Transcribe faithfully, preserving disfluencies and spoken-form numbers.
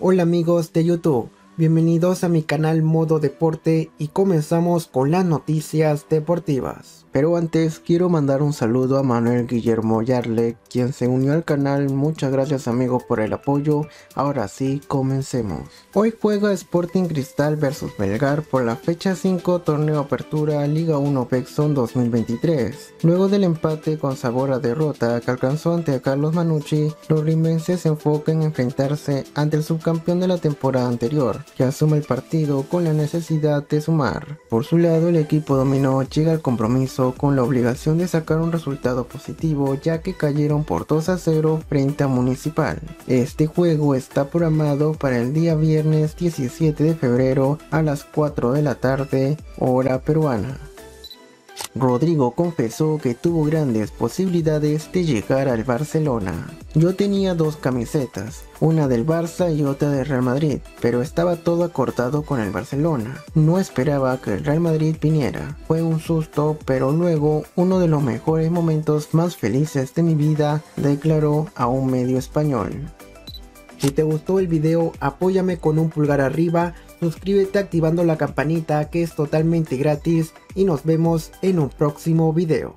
Hola amigos de YouTube, bienvenidos a mi canal Modo Deporte y comenzamos con las noticias deportivas. Pero antes quiero mandar un saludo a Manuel Guillermo Yarle, quien se unió al canal. Muchas gracias amigos por el apoyo. Ahora sí, comencemos. Hoy juega Sporting Cristal versus Melgar por la fecha cinco Torneo Apertura Liga uno Bexon dos mil veintitrés. Luego del empate con sabor a derrota que alcanzó ante a Carlos Manucci, los rimenses se enfocan en enfrentarse ante el subcampeón de la temporada anterior, que asume el partido con la necesidad de sumar. Por su lado, el equipo dominó llega al compromiso con la obligación de sacar un resultado positivo, ya que cayeron por dos a cero frente a Municipal. Este juego está programado para el día viernes diecisiete de febrero a las cuatro de la tarde, hora peruana. Rodrigo confesó que tuvo grandes posibilidades de llegar al Barcelona. Yo tenía dos camisetas, una del Barça y otra del Real Madrid, pero estaba todo acordado con el Barcelona. No esperaba que el Real Madrid viniera. Fue un susto, pero luego uno de los mejores momentos más felices de mi vida, declaró a un medio español. Si te gustó el video, apóyame con un pulgar arriba, suscríbete activando la campanita que es totalmente gratis y nos vemos en un próximo video.